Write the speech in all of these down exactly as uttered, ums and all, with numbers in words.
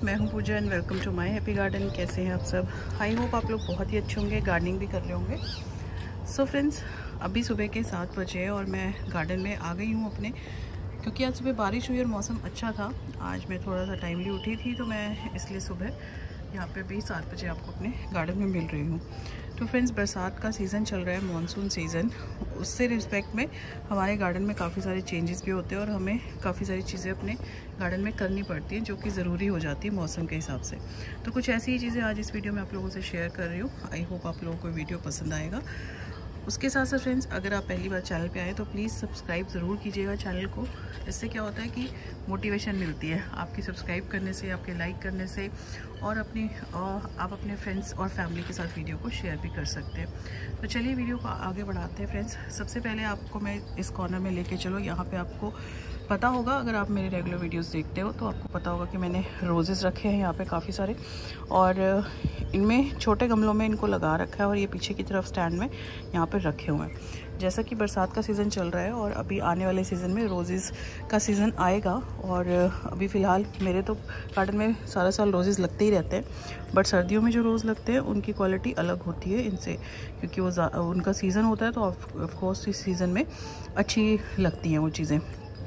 मैं हूं Pooja and welcome to my happy garden. कैसे हैं आप सब? आई होप आप लोग बहुत ही अच्छे होंगे, गार्डनिंग भी कर रहे होंगे। सो फ्रेंड्स, अभी सुबह के सात बजे और मैं गार्डन में आ गई हूं अपने, क्योंकि आज सुबह बारिश हुई और मौसम अच्छा था। आज मैं थोड़ा सा टाइमली उठी थी तो मैं इसलिए सुबह यहाँ पे भी सात बजे आपको अपने गार्डन में मिल रही हूँ। तो फ्रेंड्स, बरसात का सीज़न चल रहा है, मॉनसून सीज़न। उससे रिस्पेक्ट में हमारे गार्डन में काफ़ी सारे चेंजेस भी होते हैं और हमें काफ़ी सारी चीज़ें अपने गार्डन में करनी पड़ती हैं जो कि ज़रूरी हो जाती है मौसम के हिसाब से। तो कुछ ऐसी ही चीज़ें आज इस वीडियो में आप लोगों से शेयर कर रही हूँ। आई होप आप लोगों को वीडियो पसंद आएगा। उसके साथ साथ फ्रेंड्स, अगर आप पहली बार चैनल पे आए तो प्लीज़ सब्सक्राइब ज़रूर कीजिएगा चैनल को। इससे क्या होता है कि मोटिवेशन मिलती है आपकी सब्सक्राइब करने से, आपके लाइक करने से, और अपनी और आप अपने फ्रेंड्स और फैमिली के साथ वीडियो को शेयर भी कर सकते हैं। तो चलिए वीडियो को आगे बढ़ाते हैं फ्रेंड्स। सबसे पहले आपको मैं इस कॉर्नर में लेके चलो। यहाँ पे आपको पता होगा, अगर आप मेरे रेगुलर वीडियोस देखते हो तो आपको पता होगा कि मैंने रोजेज़ रखे हैं यहाँ पे काफ़ी सारे, और इनमें छोटे गमलों में इनको लगा रखा है और ये पीछे की तरफ स्टैंड में यहाँ पे रखे हुए हैं। जैसा कि बरसात का सीज़न चल रहा है और अभी आने वाले सीज़न में रोजेज़ का सीज़न आएगा, और अभी फ़िलहाल मेरे तो गार्डन में सारा साल रोजेज़ लगते ही रहते हैं, बट सर्दियों में जो रोज़ लगते हैं उनकी क्वालिटी अलग होती है इनसे, क्योंकि वो उनका सीज़न होता है तो ऑफकोर्स इस सीज़न में अच्छी लगती हैं वो चीज़ें।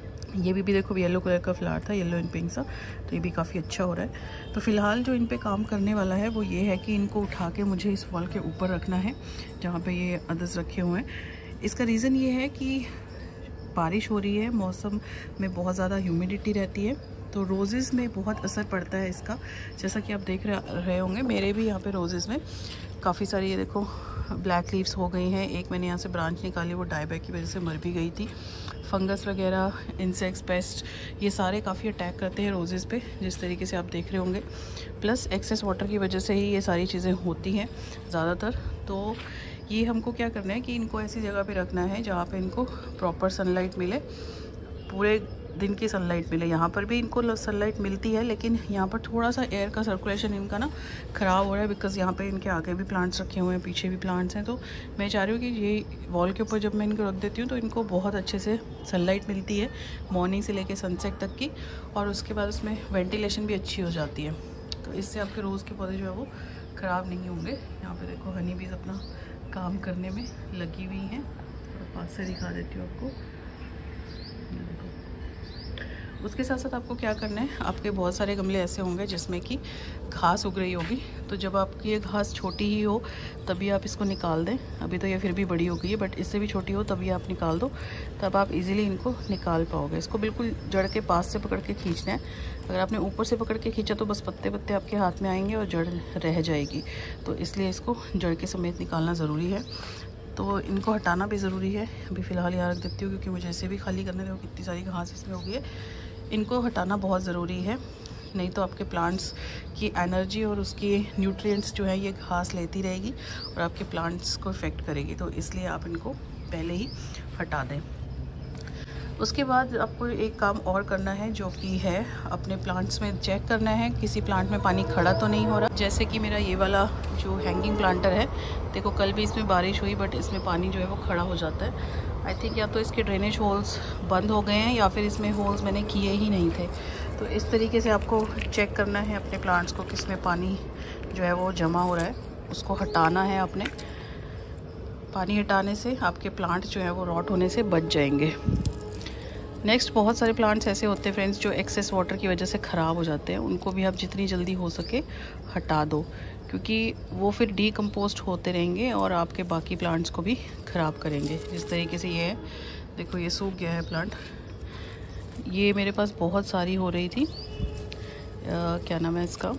ये भी भी देखो, येलो कलर का फ्लावर था, येलो एंड पिंक सा, तो ये भी काफ़ी अच्छा हो रहा है। तो फ़िलहाल जो इन पे काम करने वाला है वो ये है कि इनको उठा के मुझे इस वॉल के ऊपर रखना है जहाँ पे ये अदर्स रखे हुए हैं। इसका रीज़न ये है कि बारिश हो रही है, मौसम में बहुत ज़्यादा ह्यूमिडिटी रहती है, तो रोज़ेज़ में बहुत असर पड़ता है इसका। जैसा कि आप देख रहे होंगे, मेरे भी यहाँ पे रोज़ेज़ में काफ़ी सारी, ये देखो, ब्लैक लीव्स हो गई हैं। एक मैंने यहाँ से ब्रांच निकाली, वो डायबैक की वजह से मर भी गई थी। फंगस वगैरह, इंसेक्ट्स, पेस्ट, ये सारे काफ़ी अटैक करते हैं रोज़ेज़ पे, जिस तरीके से आप देख रहे होंगे। प्लस एक्सेस वाटर की वजह से ही ये सारी चीज़ें होती हैं ज़्यादातर। तो ये हमको क्या करना है कि इनको ऐसी जगह पे रखना है जहाँ पे इनको प्रॉपर सनलाइट मिले, पूरे दिन की सनलाइट मिले। यहाँ पर भी इनको सनलाइट मिलती है, लेकिन यहाँ पर थोड़ा सा एयर का सर्कुलेशन इनका ना ख़राब हो रहा है, बिकॉज़ यहाँ पे इनके आगे भी प्लांट्स रखे हुए हैं, पीछे भी प्लांट्स हैं। तो मैं चाह रही हूँ कि ये वॉल के ऊपर जब मैं इनको रख देती हूँ तो इनको बहुत अच्छे से सनलाइट मिलती है मॉर्निंग से लेकर सनसेट तक की, और उसके बाद उसमें वेंटिलेशन भी अच्छी हो जाती है। तो इससे आपके रोज़ के पौधे जो है वो ख़राब नहीं होंगे। यहाँ पर देखो, हनी बीज़ अपना काम करने में लगी हुई हैं। पास से दिखा देती हूँ आपको। उसके साथ साथ आपको क्या करना है, आपके बहुत सारे गमले ऐसे होंगे जिसमें कि घास उग रही होगी। तो जब आपकी ये घास छोटी ही हो तभी आप इसको निकाल दें। अभी तो ये फिर भी बड़ी हो गई है, बट इससे भी छोटी हो तभी आप निकाल दो, तब आप इजीली इनको निकाल पाओगे। इसको बिल्कुल जड़ के पास से पकड़ के खींचना है। अगर आपने ऊपर से पकड़ के खींचा तो बस पत्ते पत्ते आपके हाथ में आएंगे और जड़ रह जाएगी। तो इसलिए इसको जड़ के समेत निकालना ज़रूरी है। तो इनको हटाना भी ज़रूरी है। अभी फ़िलहाल यहाँ रख देती हूँ क्योंकि मुझे ऐसे भी खाली करने दो, कितनी सारी घास इसमें हो गई है। इनको हटाना बहुत ज़रूरी है, नहीं तो आपके प्लांट्स की एनर्जी और उसकी न्यूट्रिएंट्स जो है ये घास लेती रहेगी और आपके प्लांट्स को इफ़ेक्ट करेगी। तो इसलिए आप इनको पहले ही हटा दें। उसके बाद आपको एक काम और करना है, जो कि है अपने प्लांट्स में चेक करना है किसी प्लांट में पानी खड़ा तो नहीं हो रहा। जैसे कि मेरा ये वाला जो हैंगिंग प्लांटर है, देखो कल भी इसमें बारिश हुई बट इसमें पानी जो है वो खड़ा हो जाता है। आई थिंक या तो इसके ड्रेनेज होल्स बंद हो गए हैं या फिर इसमें होल्स मैंने किए ही नहीं थे। तो इस तरीके से आपको चेक करना है अपने प्लांट्स को, किसमें पानी जो है वो जमा हो रहा है, उसको हटाना है अपने। पानी हटाने से आपके प्लांट जो है वो रॉट होने से बच जाएंगे। नेक्स्ट, बहुत सारे प्लांट्स ऐसे होते हैं फ्रेंड्स जो एक्सेस वाटर की वजह से ख़राब हो जाते हैं। उनको भी आप जितनी जल्दी हो सके हटा दो, क्योंकि वो फिर डीकम्पोस्ट होते रहेंगे और आपके बाकी प्लांट्स को भी ख़राब करेंगे। जिस तरीके से ये है, देखो ये सूख गया है प्लांट। ये मेरे पास बहुत सारी हो रही थी, आ, क्या नाम है इसका,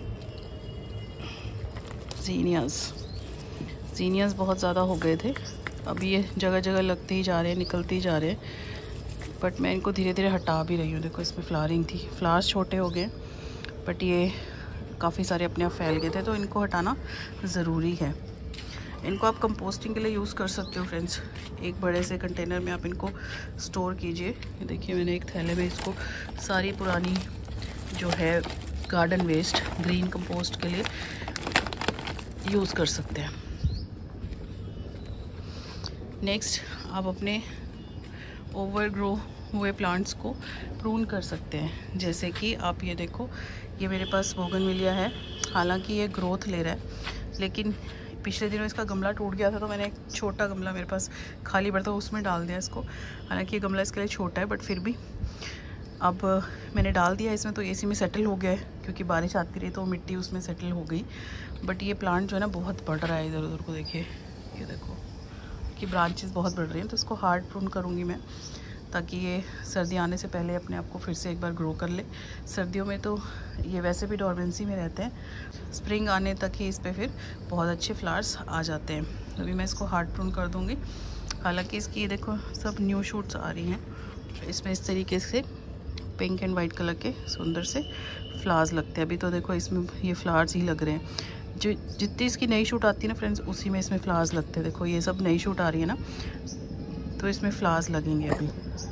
जीनियास। जीनियास बहुत ज़्यादा हो गए थे। अब ये जगह जगह लगते ही जा रहे हैं, निकलते ही जा रहे हैं, बट मैं इनको धीरे धीरे हटा भी रही हूँ। देखो इसमें फ्लावरिंग थी, फ्लावर्स छोटे हो गए, बट ये काफ़ी सारे अपने आप फैल गए थे, तो इनको हटाना ज़रूरी है। इनको आप कंपोस्टिंग के लिए यूज़ कर सकते हो फ्रेंड्स। एक बड़े से कंटेनर में आप इनको स्टोर कीजिए। देखिए मैंने एक थैले में इसको सारी पुरानी जो है गार्डन वेस्ट ग्रीन कंपोस्ट के लिए यूज़ कर सकते हैं। नेक्स्ट, आप अपने ओवरग्रो हुए प्लांट्स को प्रून कर सकते हैं। जैसे कि आप ये देखो, ये मेरे पास बोगनविलिया है, हालांकि ये ग्रोथ ले रहा है, लेकिन पिछले दिनों इसका गमला टूट गया था तो मैंने एक छोटा गमला मेरे पास खाली पड़ा था उसमें डाल दिया इसको। हालांकि ये गमला इसके लिए छोटा है बट फिर भी अब मैंने डाल दिया इसमें, तो एसी में सेटल हो गया है क्योंकि बारिश आती रही तो मिट्टी उसमें सेटल हो गई। बट ये प्लांट जो है ना बहुत बढ़ रहा है, इधर उधर को देखिए, ये देखो कि ब्रांचेस बहुत बढ़ रही हैं। तो इसको हार्ड प्रून करूँगी मैं ताकि ये सर्दी आने से पहले अपने आप को फिर से एक बार ग्रो कर ले। सर्दियों में तो ये वैसे भी डॉर्मेंसी में रहते हैं, स्प्रिंग आने तक ही इस पर फिर बहुत अच्छे फ्लावर्स आ जाते हैं। तो अभी मैं इसको हार्ड प्रून कर दूँगी। हालांकि इसकी देखो सब न्यू शूट्स आ रही हैं, इसमें इस तरीके से पिंक एंड वाइट कलर के सुंदर से फ्लावर्स लगते हैं। अभी तो देखो इसमें ये फ्लावर्स ही लग रहे हैं। जो जितनी इसकी नई शूट आती है ना फ्रेंड्स, उसी में इसमें फ्लावर्स लगते हैं। देखो ये सब नई शूट आ रही है ना, तो इसमें फ्लावर्स लगेंगे अभी।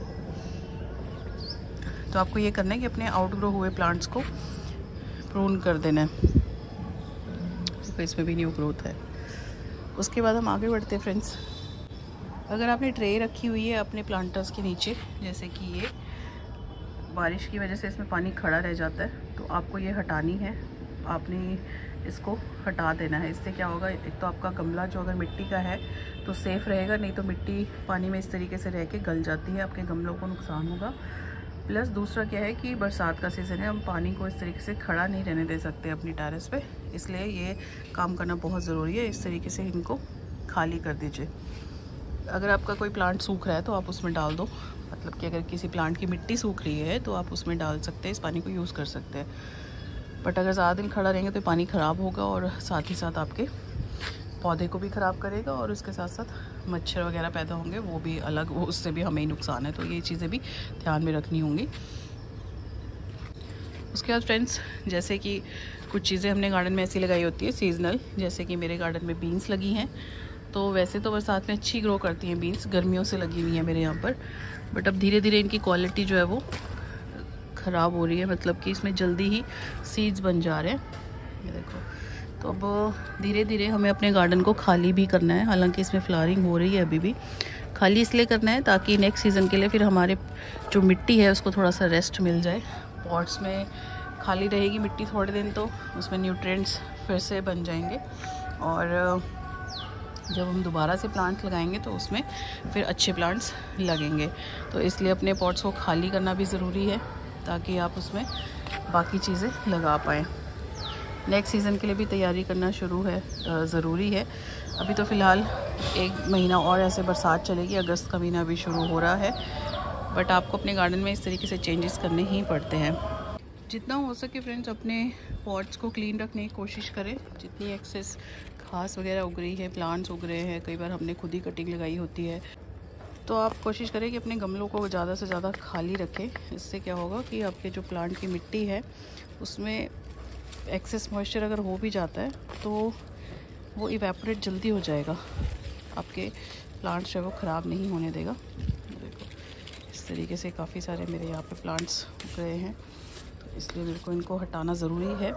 तो आपको ये करना है कि अपने आउटग्रो हुए प्लांट्स को प्रून कर देना है। तो इसमें भी न्यू ग्रोथ है। उसके बाद हम आगे बढ़ते हैं फ्रेंड्स। अगर आपने ट्रे रखी हुई है अपने प्लांटर्स के नीचे, जैसे कि ये बारिश की वजह से इसमें पानी खड़ा रह जाता है, तो आपको ये हटानी है। आपने इसको हटा देना है। इससे क्या होगा, एक तो आपका गमला जो अगर मिट्टी का है तो सेफ़ रहेगा, नहीं तो मिट्टी पानी में इस तरीके से रह के गल जाती है, आपके गमलों को नुकसान होगा। प्लस दूसरा क्या है कि बरसात का सीज़न है, हम पानी को इस तरीके से खड़ा नहीं रहने दे सकते अपनी टेरेस पे, इसलिए ये काम करना बहुत ज़रूरी है। इस तरीके से इनको खाली कर दीजिए। अगर आपका कोई प्लांट सूख रहा है तो आप उसमें डाल दो, मतलब कि अगर किसी प्लांट की मिट्टी सूख रही है तो आप उसमें डाल सकते हैं, इस पानी को यूज़ कर सकते हैं। बट अगर ज़्यादा दिन खड़ा रहेंगे तो पानी ख़राब होगा और साथ ही साथ आपके पौधे को भी ख़राब करेगा, और उसके साथ साथ मच्छर वगैरह पैदा होंगे, वो भी अलग, वो उससे भी हमें ही नुकसान है। तो ये चीज़ें भी ध्यान में रखनी होंगी। उसके बाद फ्रेंड्स, जैसे कि कुछ चीज़ें हमने गार्डन में ऐसी लगाई होती है सीजनल, जैसे कि मेरे गार्डन में बीन्स लगी हैं। तो वैसे तो बरसात में अच्छी ग्रो करती हैं बीन्स, गर्मियों से लगी हुई हैं मेरे यहाँ पर, बट अब धीरे धीरे इनकी क्वालिटी जो है वो ख़राब हो रही है, मतलब कि इसमें जल्दी ही सीड्स बन जा रहे हैं। ये देखो, तो अब धीरे धीरे हमें अपने गार्डन को खाली भी करना है। हालांकि इसमें फ्लावरिंग हो रही है अभी भी, खाली इसलिए करना है ताकि नेक्स्ट सीज़न के लिए फिर हमारे जो मिट्टी है उसको थोड़ा सा रेस्ट मिल जाए। पॉट्स में खाली रहेगी मिट्टी थोड़े दिन तो उसमें न्यूट्रिएंट्स फिर से बन जाएंगे, और जब हम दोबारा से प्लांट लगाएंगे तो उसमें फिर अच्छे प्लांट्स लगेंगे। तो इसलिए अपने पॉट्स को खाली करना भी ज़रूरी है ताकि आप उसमें बाकी चीज़ें लगा पाएँ। नेक्स्ट सीज़न के लिए भी तैयारी करना शुरू है ज़रूरी है। अभी तो फ़िलहाल एक महीना और ऐसे बरसात चलेगी, अगस्त का महीना भी शुरू हो रहा है, बट आपको अपने गार्डन में इस तरीके से चेंजेस करने ही पड़ते हैं। जितना हो सके फ्रेंड्स अपने पॉट्स को क्लीन रखने की कोशिश करें। जितनी एक्सेस घास वगैरह उग रही है, प्लांट्स उग रहे हैं, कई बार हमने खुद ही कटिंग लगाई होती है, तो आप कोशिश करें कि अपने गमलों को ज़्यादा से ज़्यादा खाली रखें। इससे क्या होगा कि आपके जो प्लांट की मिट्टी है उसमें एक्सेस मॉइस्चर अगर हो भी जाता है तो वो इवेपोरेट जल्दी हो जाएगा, आपके प्लांट्स जो है वो ख़राब नहीं होने देगा। देखो इस तरीके से काफ़ी सारे मेरे यहाँ पे प्लांट्स उग रहे हैं, तो इसलिए मेरे को इनको हटाना ज़रूरी है।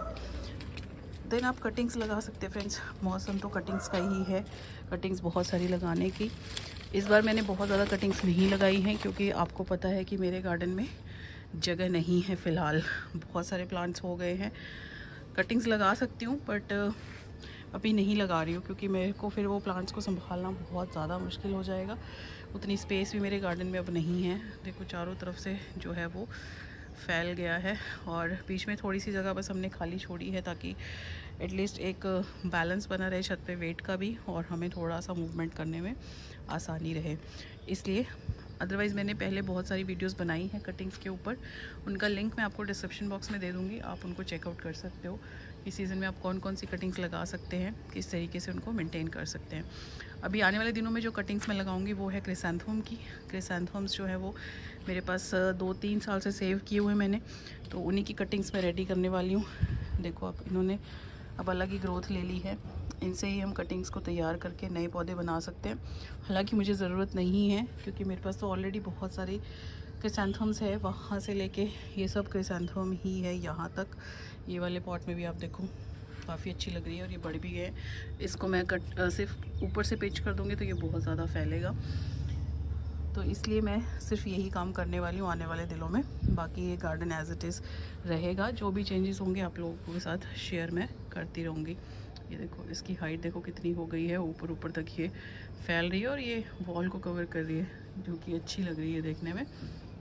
देन आप कटिंग्स लगा सकते हैं फ्रेंड्स। मौसम तो कटिंग्स का ही है, कटिंग्स बहुत सारी लगाने की। इस बार मैंने बहुत ज़्यादा कटिंग्स नहीं लगाई हैं क्योंकि आपको पता है कि मेरे गार्डन में जगह नहीं है फ़िलहाल, बहुत सारे प्लांट्स हो गए हैं। कटिंग्स लगा सकती हूँ बट अभी नहीं लगा रही हूँ क्योंकि मेरे को फिर वो प्लांट्स को संभालना बहुत ज़्यादा मुश्किल हो जाएगा। उतनी स्पेस भी मेरे गार्डन में अब नहीं है। देखो चारों तरफ से जो है वो फैल गया है, और बीच में थोड़ी सी जगह बस हमने खाली छोड़ी है ताकि एटलीस्ट एक बैलेंस बना रहे छत पे वेट का भी, और हमें थोड़ा सा मूवमेंट करने में आसानी रहे इसलिए। अदरवाइज़ मैंने पहले बहुत सारी वीडियोस बनाई हैं कटिंग्स के ऊपर, उनका लिंक मैं आपको डिस्क्रिप्शन बॉक्स में दे दूँगी, आप उनको चेकआउट कर सकते हो। इस सीज़न में आप कौन कौन सी कटिंग्स लगा सकते हैं, किस तरीके से उनको मेंटेन कर सकते हैं। अभी आने वाले दिनों में जो कटिंग्स मैं लगाऊंगी वो है क्रिसैंथेमम की। क्रिसैंथेमम्स जो है वो मेरे पास दो तीन साल से सेव किए हुए मैंने, तो उन्हीं की कटिंग्स मैं रेडी करने वाली हूँ। देखो आप, इन्होंने अब अलग ही ग्रोथ ले ली है, इनसे ही हम कटिंग्स को तैयार करके नए पौधे बना सकते हैं। हालांकि मुझे ज़रूरत नहीं है क्योंकि मेरे पास तो ऑलरेडी बहुत सारी क्रिसैंथेमम्स है, वहाँ से लेके ये सब क्रिसैंथेमम ही है यहाँ तक। ये वाले पॉट में भी आप देखो काफ़ी अच्छी लग रही है और ये बड़ी भी है। इसको मैं कट सिर्फ ऊपर से पिच कर दूँगी तो ये बहुत ज़्यादा फैलेगा। तो इसलिए मैं सिर्फ यही काम करने वाली हूँ आने वाले दिनों में। बाकी ये गार्डन एज इट इज़ रहेगा, जो भी चेंजेस होंगे आप लोगों के साथ शेयर मैं करती रहूँगी। ये देखो इसकी हाइट देखो कितनी हो गई है, ऊपर ऊपर तक ये फैल रही है और ये वॉल को कवर कर रही है, जो कि अच्छी लग रही है देखने में।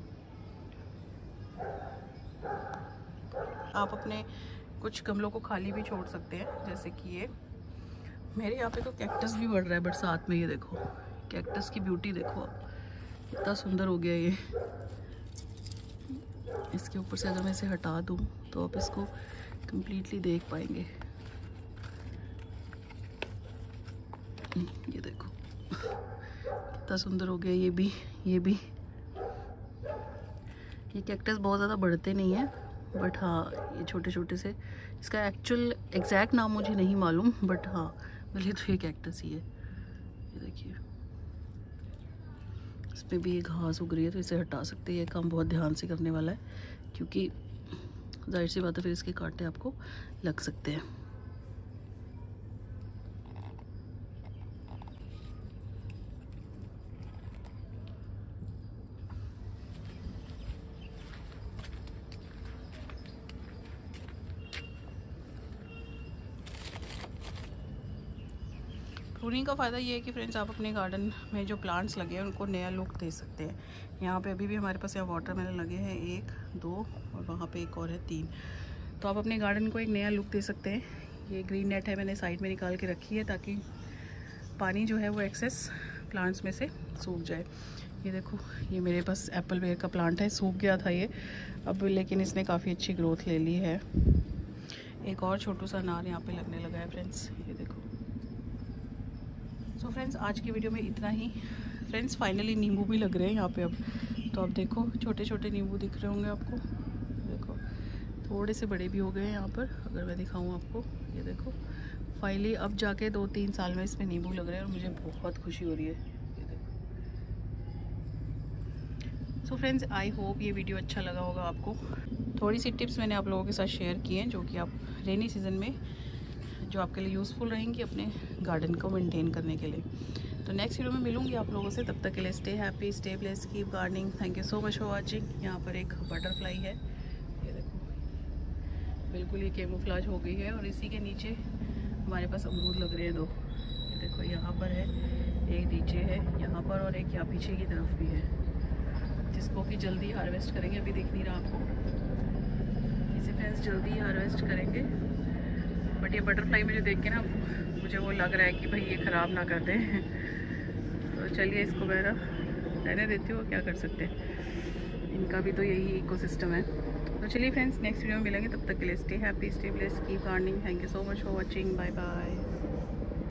आप अपने कुछ गमलों को खाली भी छोड़ सकते हैं, जैसे कि ये मेरे यहाँ पे तो कैक्टस भी बढ़ रहा है बरसात में। ये देखो कैक्टस की ब्यूटी देखो आप, कितना सुंदर हो गया ये। इसके ऊपर से अगर मैं इसे हटा दूँ तो आप इसको कंप्लीटली देख पाएंगे। ये देखो कितना सुंदर हो गया ये भी। ये भी ये कैक्टस बहुत ज़्यादा बढ़ते नहीं हैं, बट हाँ ये छोटे छोटे से, इसका एक्चुअल एग्जैक्ट नाम मुझे नहीं मालूम, बट हाँ भले तो ये कैक्टस ही है। ये देखिए इसमें भी ये घास उग रही है, तो इसे हटा सकते हैं। ये काम बहुत ध्यान से करने वाला है, क्योंकि जाहिर सी बात है फिर इसके कांटे आपको लग सकते हैं। प्रूनिंग का फ़ायदा ये है कि फ्रेंड्स आप अपने गार्डन में जो प्लांट्स लगे हैं उनको नया लुक दे सकते हैं। यहाँ पे अभी भी हमारे पास यहाँ वाटरमेलन लगे हैं, एक दो और वहाँ पे एक और है, तीन। तो आप अपने गार्डन को एक नया लुक दे सकते हैं। ये ग्रीन नेट है, मैंने साइड में निकाल के रखी है ताकि पानी जो है वो एक्सेस प्लांट्स में से सूख जाए। ये देखो ये मेरे पास एप्पल बेर का प्लांट है, सूख गया था ये अब, लेकिन इसने काफ़ी अच्छी ग्रोथ ले ली है। एक और छोटू सा अनार यहाँ पे लगने लगा है फ्रेंड्स, ये देखो। सो so फ्रेंड्स आज की वीडियो में इतना ही। फ्रेंड्स फाइनली नींबू भी लग रहे हैं यहाँ पे अब, तो आप देखो छोटे छोटे नींबू दिख रहे होंगे आपको। देखो थोड़े से बड़े भी हो गए हैं यहाँ पर, अगर मैं दिखाऊँ आपको। ये देखो फाइनली अब जाके दो तीन साल में इसमें नींबू लग रहे हैं और मुझे बहुत खुशी हो रही है। ये देखो। सो फ्रेंड्स आई होप ये वीडियो अच्छा लगा होगा आपको। थोड़ी सी टिप्स मैंने आप लोगों के साथ शेयर की हैं, जो कि आप रेनी सीज़न में जो आपके लिए यूज़फुल रहेंगी अपने गार्डन को मेंटेन करने के लिए। तो नेक्स्ट वीडियो में मिलूंगी आप लोगों से, तब तक के लिए stay happy, stay blessed, keep gardening. Thank you so much for watching. यहाँ पर एक बटरफ्लाई है, ये देखो बिल्कुल ये कैमोफ्लेज हो गई है, और इसी के नीचे हमारे पास अमरूद लग रहे हैं दो। ये देखो यहाँ पर है एक, नीचे है यहाँ पर, और एक यहाँ पीछे की तरफ भी है, जिसको कि जल्दी हार्वेस्ट करेंगे। अभी दिख नहीं रहा आपको, इसे फ्रेंड्स जल्दी हार्वेस्ट करेंगे। बट ये बटरफ्लाई मुझे देख के ना मुझे वो लग रहा है कि भाई ये ख़राब ना कर दें। तो चलिए इसको मैं ना रहने देती हूँ, क्या कर सकते हैं, इनका भी तो यही इकोसिस्टम है। तो चलिए फ्रेंड्स नेक्स्ट वीडियो में मिलेंगे, तब तक के लिए stay happy, stay blessed, keep gardening. Thank you so much for watching, bye bye.